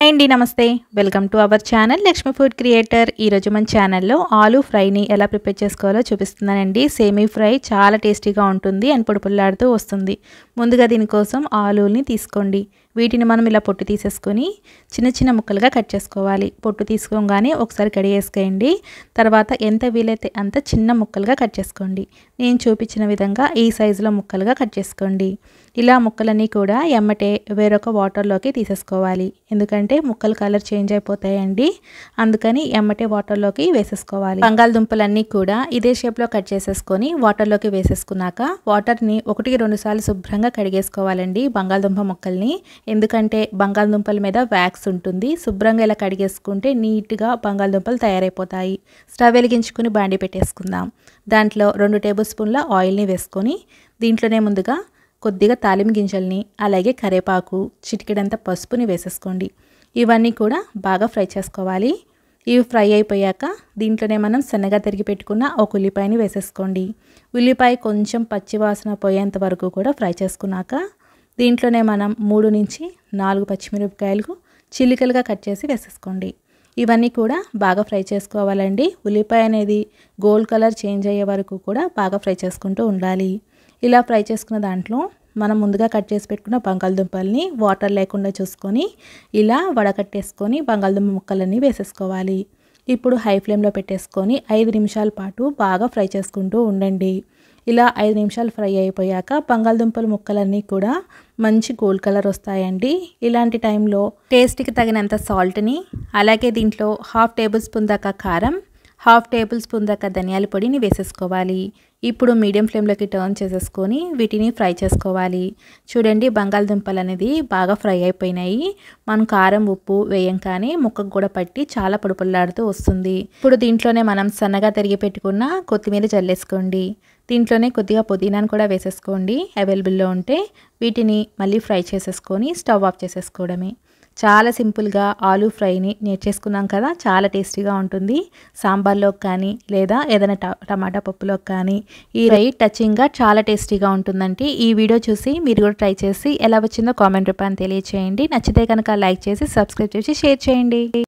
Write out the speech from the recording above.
Hi అండి, నమస్తే. Welcome to our channel Lakshmi food creator. ఈరోజు మన ఛానల్లో ఆలూ ఫ్రైని ఎలా ప్రిపేర్ చేసుకోవాలో చూపిస్తున్నానండి. సేమీ ఫ్రై చాలా టేస్టీగా ఉంటుంది అండ్ పొడి పొల్లాడుతూ వస్తుంది. ముందుగా దీనికోసం ఆలూని తీసుకోండి. వీటిని మనం ఇలా పొట్టు తీసేసుకొని చిన్న చిన్న ముక్కలుగా కట్ చేసుకోవాలి. పొట్టు తీసుకోగానే ఒకసారి కడిగేసుకోండి. తర్వాత ఎంత వీలైతే అంత చిన్న ముక్కలుగా కట్ చేసుకోండి. నేను చూపించిన విధంగా ఈ సైజులో ముక్కలుగా కట్ చేసుకోండి. ఇలా ముక్కలన్నీ కూడా ఎమ్మటే వేరొక వాటర్లోకి తీసేసుకోవాలి. ఎందుకంటే ముక్కలు కలర్ చేంజ్ అయిపోతాయండి, అందుకని ఎమ్మటే వాటర్లోకి వేసేసుకోవాలి. బంగాళదుంపలన్నీ కూడా ఇదే షేప్లో కట్ చేసేసుకొని వాటర్లోకి వేసేసుకున్నాక వాటర్ని 1-2 సార్లు శుభ్రంగా కడిగేసుకోవాలండి బంగాళదుంప ముక్కల్ని. ఎందుకంటే బంగాళదుంపల మీద వ్యాక్స్ ఉంటుంది. శుభ్రంగా ఇలా కడిగేసుకుంటే నీట్గా బంగాళదుంపలు తయారైపోతాయి. స్టవ్ వెలిగించుకుని బాండి పెట్టేసుకుందాం. దాంట్లో 2 టేబుల్ స్పూన్ల ఆయిల్ని వేసుకొని దీంట్లోనే ముందుగా కొద్దిగా తాలింపు గింజల్ని, అలాగే కరివేపాకు, చిటికెడంత పసుపుని వేసేసుకోండి. ఇవన్నీ కూడా బాగా ఫ్రై చేసుకోవాలి. ఇవి ఫ్రై అయిపోయాక దీంట్లోనే మనం సన్నగా తరిగి పెట్టుకున్న ఒక ఉల్లిపాయని వేసేసుకోండి. ఉల్లిపాయ కొంచెం పచ్చివాసన పోయేంత వరకు కూడా ఫ్రై చేసుకున్నాక దీంట్లోనే మనం 3-4 పచ్చిమిరపకాయలు చిల్లికలుగా కట్ చేసి వేసేసుకోండి. ఇవన్నీ కూడా బాగా ఫ్రై చేసుకోవాలండి. ఉల్లిపాయ అనేది గోల్డ్ కలర్ చేంజ్ అయ్యే వరకు కూడా బాగా ఫ్రై చేసుకుంటూ ఉండాలి. ఇలా ఫ్రై చేసుకున్న దాంట్లో మనం ముందుగా కట్ చేసి పెట్టుకున్న బంగాళదుంపల్ని వాటర్ లేకుండా చూసుకొని ఇలా వడకట్టేసుకొని బంగాళదుంప ముక్కలన్నీ వేసేసుకోవాలి. ఇప్పుడు హై ఫ్లేమ్లో పెట్టేసుకొని 5 నిమిషాల పాటు బాగా ఫ్రై చేసుకుంటూ ఉండండి. ఇలా 5 నిమిషాలు ఫ్రై అయిపోయాక బంగాళదుంపల ముక్కలన్నీ కూడా మంచి గోల్డ్ కలర్ వస్తాయండి. ఇలాంటి టైంలో టేస్ట్కి తగినంత సాల్ట్ని, అలాగే దీంట్లో 1/2 టేబుల్ స్పూన్ దాకా కారం, 1/2 టేబుల్ స్పూన్ దాకా ధనియాల పొడిని వేసేసుకోవాలి. ఇప్పుడు మీడియం ఫ్లేమ్లోకి టర్న్ చేసేసుకొని వీటిని ఫ్రై చేసుకోవాలి. చూడండి, బంగాళదుంపలు అనేది బాగా ఫ్రై అయిపోయినాయి. మనం కారం ఉప్పు వేయం కానీ ముక్కకు కూడా పట్టి చాలా పొడిపొల్లాడుతూ వస్తుంది. ఇప్పుడు దీంట్లోనే మనం సన్నగా తరిగి పెట్టుకున్న కొత్తిమీర జల్లేసుకోండి. దీంట్లోనే కొద్దిగా పుదీనాను కూడా వేసేసుకోండి అవైలబుల్లో ఉంటే. వీటిని మళ్ళీ ఫ్రై చేసేసుకొని స్టవ్ ఆఫ్ చేసేసుకోవడమే. చాలా సింపుల్గా ఆలూ ఫ్రైని నేర్చేసుకున్నాం కదా, చాలా టేస్టీగా ఉంటుంది. సాంబార్లోకి కానీ లేదా ఏదైనా టమాటా పప్పులోకి కానీ ఈ ఫ్రై టచింగ్గా చాలా టేస్టీగా ఉంటుందండి. ఈ వీడియో చూసి మీరు కూడా ట్రై చేసి ఎలా వచ్చిందో కామెంట్ రూపాన్ని తెలియచేయండి. నచ్చితే కనుక లైక్ చేసి సబ్స్క్రైబ్ చేసి షేర్ చేయండి.